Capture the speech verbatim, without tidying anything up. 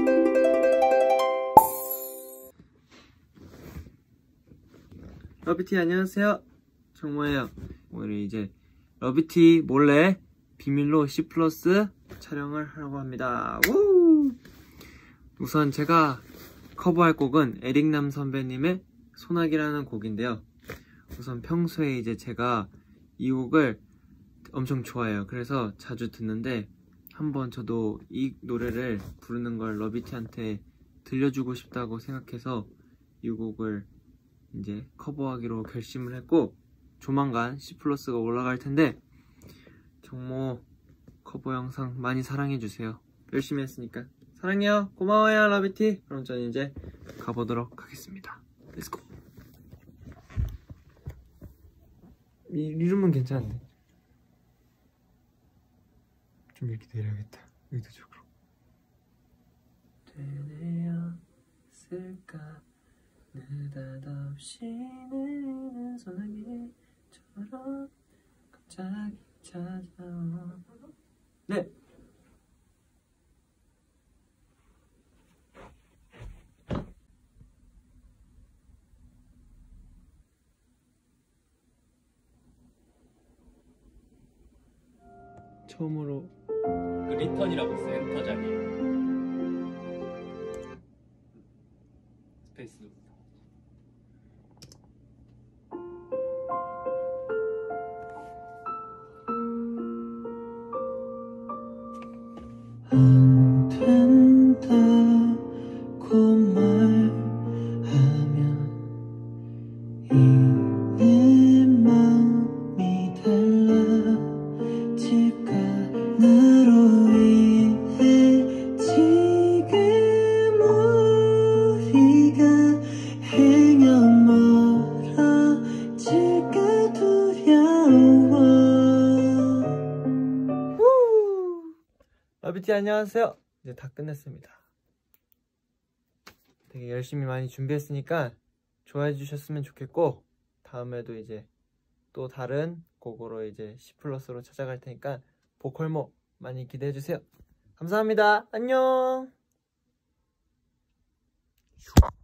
러비티 안녕하세요, 정모예요. 오늘 이제 러비티 몰래 비밀로 C 플러스 촬영을 하려고 합니다. 우! 우선 제가 커버할 곡은 에릭남 선배님의 소나기라는 곡인데요. 우선 평소에 이제 제가 이 곡을 엄청 좋아해요. 그래서 자주 듣는데 한번 저도 이 노래를 부르는 걸 러비티한테 들려주고 싶다고 생각해서 이 곡을 이제 커버하기로 결심을 했고, 조만간 C 플러스가 올라갈 텐데 정모 커버 영상 많이 사랑해주세요. 열심히 했으니까 사랑해요. 고마워요 러비티. 그럼 저는 이제 가보도록 하겠습니다. 렛츠고. 이 이름은 괜찮은데 좀 이렇게 내려야겠다. 의도적으로. 되뇌었을까 느닷없이 내리는 소나기처럼 갑자기 찾아와. 네. 처음으로 그 리턴이라고 있어. 엔터 자리 스페이스. 안 된다고 말하면 이 내 마음이 달라질까. 너로 인해 지금 우리가 행여멀어질까 두려워. 러비티 안녕하세요. 이제 다 끝냈습니다. 되게 열심히 많이 준비했으니까 좋아해 주셨으면 좋겠고, 다음에도 이제 또 다른 곡으로 이제 C 플러스로 찾아갈 테니까 보컬모 많이 기대해 주세요. 감사합니다. 안녕.